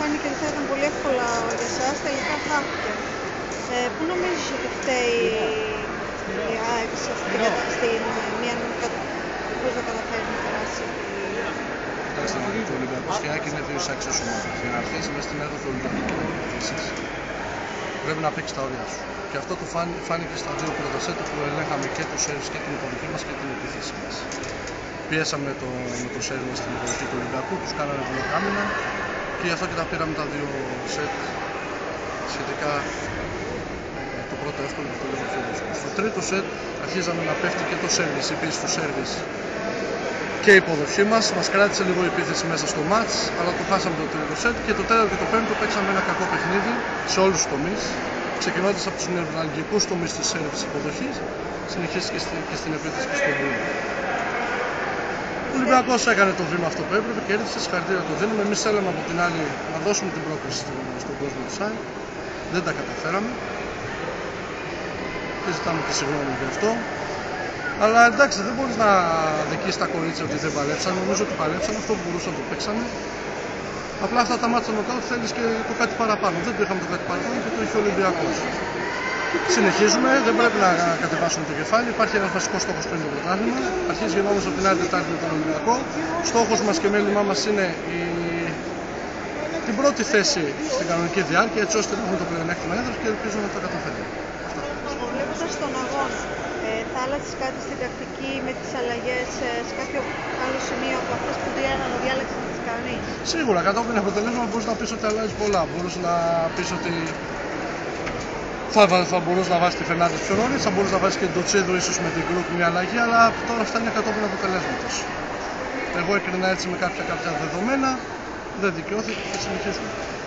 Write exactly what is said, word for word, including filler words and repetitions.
φάνηκε ότι θα ήταν πολύ εύκολα για εσάς, τελικά χάθηκε. Ε, πού νομίζεις ότι φταίει η ΑΕΚ σε αυτή την κατάσταση, μια πώς να καταφέρει να περάσει? Κοιτάξτε, το Ολυμπιακός και η ΑΕΚ είναι δύο εισάξιες ομάδες. Για να έρθεις μέσα στην έδρα του Ολυμπιακού και να κερδίσεις, πρέπει να παίξεις τα όρια σου. Και αυτό το φάνηκε στα δύο πρώτα σετ που ελέγχαμε και το σερβις και την υποδοχή μας και την επίθεση μας. Πιέσαμε το, με το σερβις μας στην υποδοχή του Ολυμπιακού, τους κάναμε μπλοκ άμυνα και γι' αυτό και τα πήραμε τα δύο σετ σχετικά ε, το πρώτο εύκολο και το λίγο πιο δύσκολο. Στο τρίτο σετ αρχίζαμε να πέφτει και το σερβις, η πίεση του σερβις και η υποδοχή μας. Μας κράτησε λίγο η επίθεση μέσα στο μάτς, αλλά το χάσαμε το τρίτο σετ και το τέταρτο και το πέμπτο παίξαμε ένα κακό παιχνίδι σε όλους τους τομείς. Ξεκινώντας από τους νευραλγικούς τομείς της σερβις υποδοχής, συνεχίστηκε και, στη, και στην επίθεση και στον πούλο. Ο Ολυμπιακός έκανε το βήμα αυτό που έπρεπε, κέρδισε, συγχαρητήρια το δίνουμε. Εμείς θέλαμε από την άλλη να δώσουμε την πρόκληση στον κόσμο του ΣΑΕ. Δεν τα καταφέραμε. Και ζητάμε και συγγνώμη γι' αυτό. Αλλά εντάξει, δεν μπορείς να δικήσεις τα κορίτσια ότι δεν παλέψαν. Νομίζω ότι παλέψαν, αυτό που μπορούσαν το παίξανε. Απλά αυτά τα μάτια νοκάουτ θέλεις και το κάτι παραπάνω. Δεν το είχαμε το κάτι παραπάνω και το είχε ο Ολυμπιακός. Συνεχίζουμε, δεν πρέπει να κατεβάσουμε το κεφάλι. Υπάρχει ένας βασικός στόχος που είναι το πρωτάθλημα. Αρχίζει όμως από την άλλη Τετάρτη με τον Ολυμπιακό. Στόχος μας και μέλημά μας είναι η... την πρώτη θέση στην κανονική διάρκεια, έτσι ώστε να έχουμε το πλεονέκτημα έδρας και ελπίζουμε να το καταφέρουμε. Βλέποντας τον αγώνα, ε, θα άλλαξες κάτι στην τακτική με τις αλλαγές ε, σε κάποιο άλλο σημείο από αυτές που διάλεξες να τις κάνεις? Σίγουρα, κατόπιν αποτελέσμα μπορείς να πεις ότι αλλάζει πολλά. Μπορείς να πεις ότι θα, θα μπορείς να βάζεις τη Φερνάντες πιο νωρίς, θα μπορείς να βάζεις και τον Τσίδο ίσως με την Γκρουπ μια αλλαγή, αλλά τώρα αυτά είναι κατόπιν αποτελέσματος. Εγώ έκρινα έτσι με κάποια, κάποια δεδομένα, δεν δικαιώθηκε και συνεχίζουμε.